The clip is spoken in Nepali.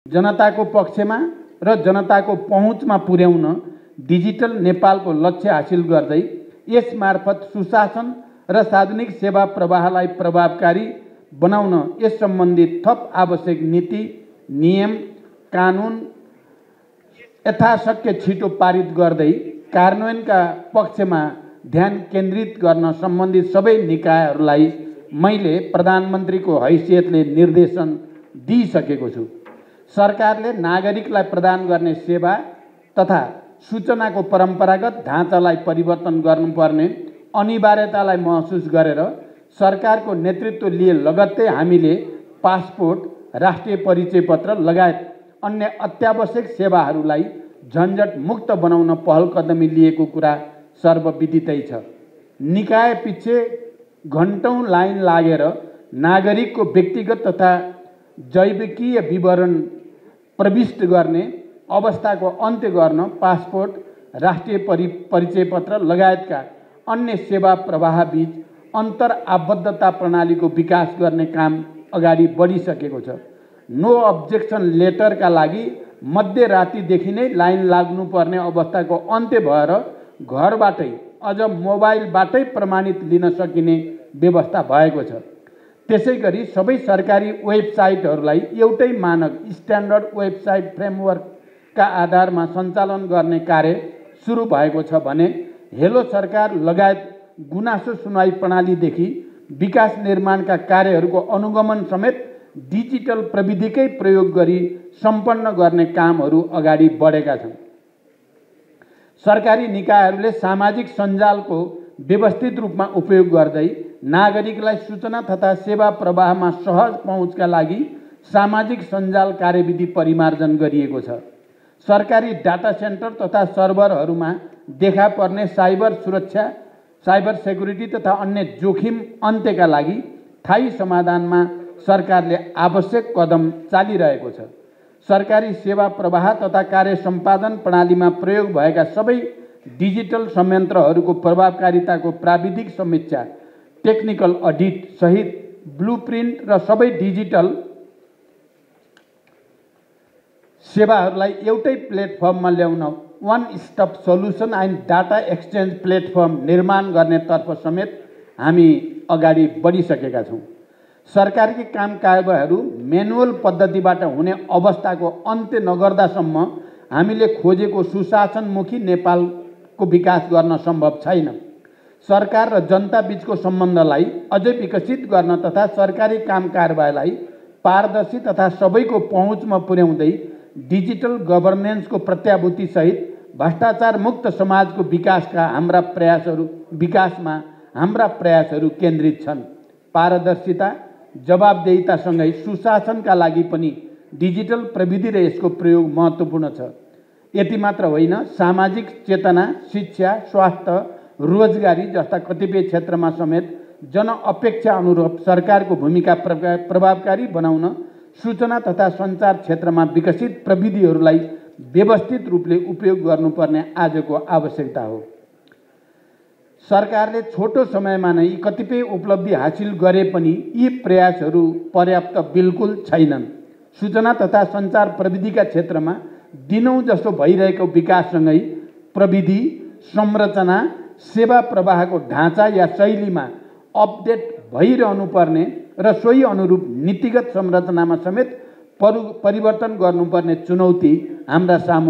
जनताको पक्षमा र जनताको पहुँचमा पुर्याउन डिजिटल नेपालको लक्ष्य हासिल गर्दै यसमार्फत सुशासन र सार्वजनिक सेवा प्रवाहलाई प्रभावकारी बनाउन यस सम्बन्धी थप आवश्यक नीति, नियम, कानुन यथाशक्य छिटो पारित गर्दै कार्यान्वयनका पक्षमा ध्यान केन्द्रित गर्न सम्बन्धित सबै निकायहरूलाई मैले प्रधानमन्त्रीको हैसियतले निर्देशन दिइसकेको छु। सरकारले नागरिकलाई प्रदान गर्ने सेवा तथा सूचनाको परम्परागत ढाँचालाई परिवर्तन गर्नुपर्ने अनिवार्यतालाई महसुस गरेर सरकारको नेतृत्व लिए लगत्तै हामीले पासपोर्ट, राष्ट्रिय परिचय पत्र लगायत अन्य अत्यावश्यक सेवाहरूलाई झन्झट मुक्त बनाउन पहल कदमी लिएको कुरा सर्वविदितै छ। निकाय पछि घण्टौं लाइन लागेर नागरिकको व्यक्तिगत तथा जैविकीय विवरण प्रविष्ट गर्ने अवस्थाको अन्त्य गर्न पासपोर्ट, राष्ट्रिय परिचय पत्र लगायतका अन्य सेवा प्रवाह बीच अन्तर आबद्धता प्रणालीको विकास गर्ने काम अगाडि बढिसकेको छ। नो अब्जेक्सन लेटरका लागि मध्यरातिदेखि नै लाइन लाग्नुपर्ने अवस्थाको अन्त्य भएर घरबाटै अझ मोबाइलबाटै प्रमाणित लिन सकिने व्यवस्था भएको छ। त्यसैगरी सबै सरकारी वेबसाइटहरूलाई एउटै मानक स्ट्यान्डर्ड वेबसाइट फ्रेमवर्कका आधारमा सञ्चालन गर्ने कार्य सुरु भएको छ भने हेलो सरकार लगायत गुनासो सुनवाई प्रणालीदेखि विकास निर्माणका कार्यहरूको अनुगमन समेत डिजिटल प्रविधिकै प्रयोग गरी सम्पन्न गर्ने कामहरू अगाडि बढेका छन्। सरकारी निकायहरूले सामाजिक सञ्जालको व्यवस्थित रूपमा उपयोग गर्दै नागरिकलाई सूचना तथा सेवा प्रवाहमा सहज पहुँचका लागि सामाजिक सञ्जाल कार्यविधि परिमार्जन गरिएको छ। सरकारी डाटा सेन्टर तथा सर्भरहरूमा देखा पर्ने साइबर सुरक्षा, साइबर सेक्युरिटी तथा अन्य जोखिम अन्त्यका लागि स्थायी समाधानमा सरकारले आवश्यक कदम चालिरहेको छ। सरकारी सेवा प्रवाह तथा कार्य सम्पादन प्रणालीमा प्रयोग भएका सबै डिजिटल संयन्त्रहरूको प्रभावकारिताको प्राविधिक समीक्षा, टेक्निकल अडिट सहित ब्लुप्रिन्ट र सबै डिजिटल सेवाहरूलाई एउटै प्लेटफर्ममा ल्याउन one stop solution and data exchange platform निर्माण गर्नेतर्फ समेत हामी अगाडि बढिसकेका छौँ। सरकारी काम कारबाहीहरू म्यानुअल पद्धतिबाट हुने अवस्थाको अन्त्य नगर्दासम्म हामीले खोजेको सुशासनमुखी नेपालको विकास गर्न सम्भव छैन। सरकार र जनता बीचको सम्बन्धलाई अझै विकसित गर्न तथा सरकारी काम कारबाहीलाई पारदर्शी तथा सबैको पहुँचमा पुर्याउँदै डिजिटल गभर्नेन्सको प्रत्याभूति सहित भ्रष्टाचार मुक्त समाजको विकासमा हाम्रा प्रयासहरू केन्द्रित छन्। पारदर्शिता, जवाबदेहितासँगै सुशासनका लागि पनि डिजिटल प्रविधि र यसको प्रयोग महत्त्वपूर्ण छ। यति मात्र होइन, सामाजिक चेतना, शिक्षा, स्वास्थ्य, रोजगारी जस्ता कतिपय क्षेत्रमा समेत जनअपेक्षा अनुरूप सरकारको भूमिका प्रभावकारी बनाउन सूचना तथा सञ्चार क्षेत्रमा विकसित प्रविधिहरूलाई व्यवस्थित रूपले उपयोग गर्नुपर्ने आजको आवश्यकता हो। सरकारले छोटो समयमा नै कतिपय उपलब्धि हासिल गरे पनि यी प्रयासहरू पर्याप्त बिल्कुल छैनन्। सूचना तथा सञ्चार प्रविधिका क्षेत्रमा दिनौँ जसो भइरहेको विकाससँगै प्रविधि, संरचना, सेवा प्रवाहको ढाँचा या शैलीमा अपडेट भइरहनुपर्ने र सोही अनुरूप नीतिगत संरचनामा समेत परिवर्तन गर्नुपर्ने चुनौती हाम्रा सामु